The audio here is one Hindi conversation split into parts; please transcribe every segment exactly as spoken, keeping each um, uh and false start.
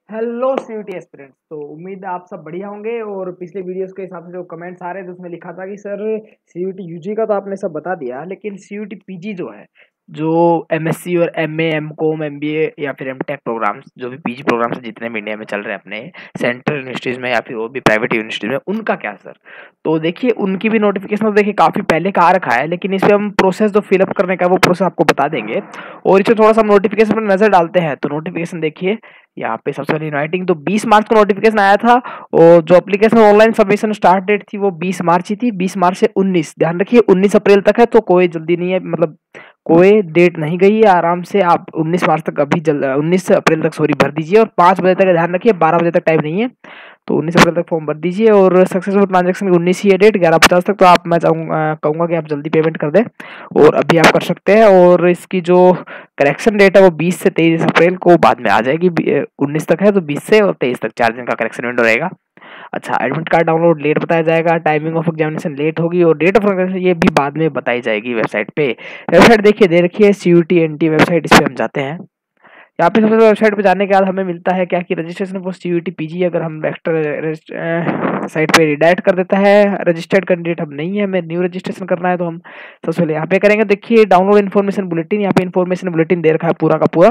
Hello CUT aspirants. तो उम्मीद है आप सब बढ़िया होंगे। और पिछले वीडियोस के हिसाब से जो कमेंट्स आ रहे थे उसमें लिखा था कि सर सीयूटी यूजी का तो आपने सब बता दिया, लेकिन सीयूटी पीजी जो है, जो एमएससी और एमए एमकॉम एमबीए या फिर एमटेक प्रोग्राम्स, जो भी पीजी प्रोग्राम्स जितने भी इंडिया में चल रहे हैं अपने सेंट्रल यूनिवर्सिटीज में या फिर वो भी प्राइवेट यूनिवर्सिटीज में, उनका क्या सर? तो देखिए उनकी भी नोटिफिकेशन तो देखिए काफ़ी पहले का आ रखा है, लेकिन इस पर हम प्रोसेस जो फिलअप करने का वो प्रोसेस आपको बता देंगे। और इसमें थोड़ा सा नोटिफिकेशन पर नजर डालते हैं। तो नोटिफिकेशन देखिए यहाँ पे सबसे पहले इनवाइटिंग तो बीस मार्च को नोटिफिकेशन आया था। और जो application online submission start date थी वो बीस मार्च ही थी। बीस मार्च से उन्नीस, ध्यान रखिए उन्नीस अप्रैल तक है, तो कोई जल्दी नहीं है, मतलब कोई डेट नहीं गई है। आराम से आप उन्नीस मार्च तक अभी जल्द उन्नीस अप्रैल तक सॉरी भर दीजिए। और पाँच बजे तक ध्यान रखिए, बारह बजे तक टाइम नहीं है, तो उन्नीस अप्रैल तक फॉर्म भर दीजिए। और सक्सेसफुल ट्रांजेक्शन उन्नीस ही है डेट, ग्यारह पचास तक। तो आप मैं चाहूँगा कहूँगा कि आप जल्दी पेमेंट कर दें और अभी आप कर सकते हैं। और इसकी जो करेक्शन डेट है वो बीस से तेईस अप्रैल को बाद में आ जाएगी। उन्नीस तक है तो बीस से और तेईस तक चार दिन का करेक्शन विंडो रहेगा। अच्छा, एडमिट कार्ड डाउनलोड लेट बताया जाएगा, टाइमिंग ऑफ एग्जामिनेशन लेट होगी और डेट ऑफ एग्जामिनेशन ये भी बाद में बताई जाएगी वेबसाइट पे। वेबसाइट देखिए दे रखी है सीयूटी एनटी वेबसाइट, इस पे हम जाते हैं। यहाँ पे सबसे पहले वेबसाइट पे जाने के बाद हमें मिलता है क्या कि रजिस्ट्रेशन फॉर सीयूटी पीजी। अगर हम एक्स्ट्रा साइट पे रिडायरेक्ट कर देता है, रजिस्टर्ड कैंडिडेट हम नहीं है, हमें न्यू रजिस्ट्रेशन करना है, तो हम सबसे पहले यहाँ पे करेंगे। देखिए डाउनलोड इन्फॉर्मेशन बुलेटिन, यहाँ पे इन्फॉर्मेशन बुलेटिन दे रखा है पूरा का पूरा।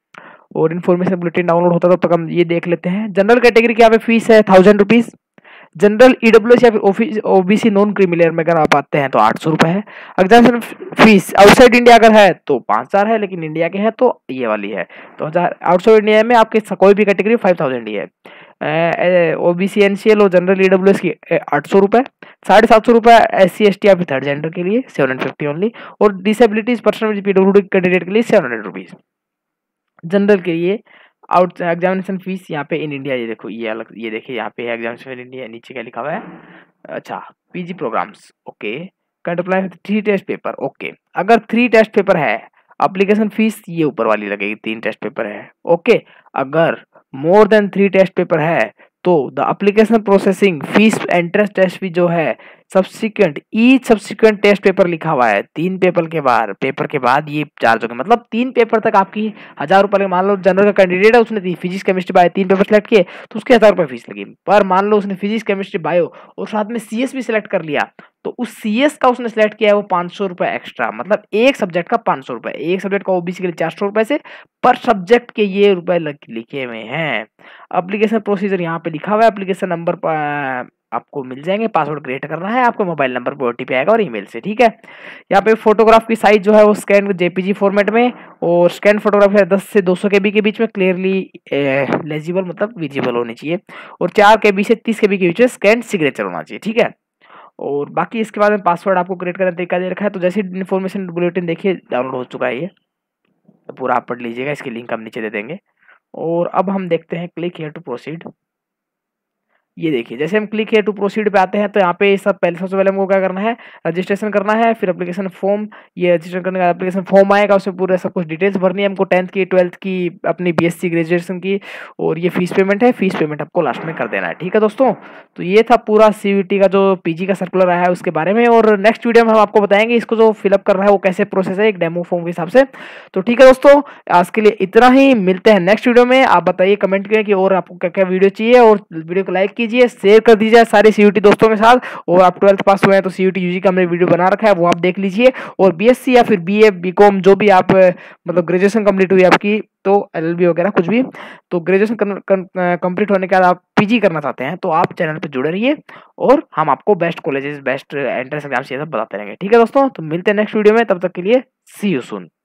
और इन्फॉर्मेशन बुलेटिन डाउनलोड होता है तब तक हम ये देख लेते हैं। जनरल कैटेगरी की यहाँ पे फीस है थाउजेंड रुपीज। जनरल ईडब्ल्यूएस या फिर ओबीसी नॉन क्रीमिलियर में अगर आप आते हैं तो आठ सौ रुपए है। एग्जामिनेशन फीस आउटसाइड इंडिया अगर है तो पाँच हजार है, लेकिन इंडिया के हैं तो ये वाली है। तो हजार आउटसाइड इंडिया में आपके कोई भी कैटेगरी फाइव थाउजेंड ही है। ओबीसी एनसीएल और जनरल ईडब्ल्यूएस की आठ सौ रुपए, साढ़े सात सौ रुपए एस सी एस टी या फिर थर्ड जेंडर के लिए सेवन हंड्रेड फिफ्टी ओनली। और डिसेबिलिटीज पर्सन पीडब्ल्यूडी कैंडिडेट के लिए सेवन हंड्रेड रुपीज। जनरल के लिए आउट एग्जामिनेशन फीस यहाँ पे इन इंडिया, ये देखो ये अलग, ये देखिए यहाँ पे है एग्जामिनेशन इन इंडिया, नीचे क्या लिखा हुआ है। अच्छा, PG programmes okay, can't apply three test paper okay. अगर थ्री टेस्ट पेपर है एप्लीकेशन फीस ये ऊपर वाली लगेगी, तीन टेस्ट पेपर है ओके। अगर more than three test paper है तो the application processing fees entrance test fee जो है subsequent each subsequent test paper लिखा हुआ है, तीन पेपर के बाद पेपर के बाद ये चार्ज होगा। मतलब तीन पेपर तक आपकी हजार रुपए। मान लो जनरल का कैंडिडेट है, उसने फिजिक्स केमिस्ट्री बायो तीन पेपर सेलेक्ट किए तो उसके हजार रुपए फीस लगी। पर मान लो उसने फिजिक्स केमिस्ट्री बायो और साथ में सीएस भी सिलेक्ट कर लिया, तो उस सीएस का उसने सिलेक्ट किया है वो पाँच सौ रुपए एक्स्ट्रा, मतलब एक सब्जेक्ट का पाँच सौ रुपए, एक सब्जेक्ट का ओबीसी के लिए चार सौ रुपए से पर सब्जेक्ट के ये रुपए लिखे हुए हैं। एप्लीकेशन प्रोसीजर यहाँ पे लिखा हुआ है, एप्लीकेशन नंबर आपको मिल जाएंगे, पासवर्ड क्रिएट करना है, आपको मोबाइल नंबर पर ओटीपी आएगा और ईमेल से, ठीक है। यहाँ पे फोटोग्राफ की साइज जो है वो स्कैन जेपीजी फॉर्मेट में, और स्कैन फोटोग्राफ है दस से दो सौ केबी के बीच में, क्लियरली लेजिबल मतलब विजिबल होनी चाहिए। और चार केबी से तीस केबी के बीच में स्कैन सिग्नेचर होना चाहिए, ठीक है। और बाकी इसके बाद में पासवर्ड आपको क्रिएट करने का तरीका दे रखा है। तो जैसे इन्फॉर्मेशन बुलेटिन देखिए डाउनलोड हो चुका है, ये तो पूरा आप पढ़ लीजिएगा, इसकी लिंक हम नीचे दे देंगे। और अब हम देखते हैं क्लिक हियर टू प्रोसीड। ये देखिए जैसे हम क्लिक हियर टू प्रोसीड पे आते हैं तो यहाँ पे सब पहले सबसे पहले हमको क्या करना है, रजिस्ट्रेशन करना है। फिर एप्लीकेशन फॉर्म, ये रजिस्ट्रेशन करने का एप्लीकेशन फॉर्म आएगा, उसमें पूरे सब कुछ डिटेल्स भरनी है हमको, टेंथ की ट्वेल्थ की अपनी बीएससी ग्रेजुएशन की। और ये फीस पेमेंट है, फीस पेमेंट आपको लास्ट में कर देना है, ठीक है दोस्तों। तो ये था पूरा सीयूटी का जो पीजी का सर्कुलर आया है उसके बारे में। और नेक्स्ट वीडियो में हम आपको बताएंगे इसको जो फिलअप करना है वो कैसे प्रोसेस है, एक डेमो फॉर्म के हिसाब से। तो ठीक है दोस्तों, आज के लिए इतना ही, मिलते हैं नेक्स्ट वीडियो में। आप बताइए कमेंट करें कि और आपको क्या क्या वीडियो चाहिए, और वीडियो को लाइक कीजिए, शेयर कर दीजिए सारे सीयूटी दोस्तों के साथ। और आप ट्वेल्थ पास हुए हैं तो सीयूटी यूजी का हमने वीडियो बना रखा है, वो आप देख लीजिए। और बीएससी या फिर बीए बीकॉम जो भी आप मतलब ग्रेजुएशन कंप्लीट हुई आपकी, तो एलएलबी वगैरह कुछ भी, तो ग्रेजुएशन कंप्लीट होने के बाद आप पीजी करना चाहते हैं तो आप चैनल पे जुड़े रहिए, और हम आपको best colleges best entrance exams ये सब बताते रहेंगे, ठीक है दोस्तों। तो मिलते हैं नेक्स्ट वीडियो में, तब तक के लिए सी यू सून।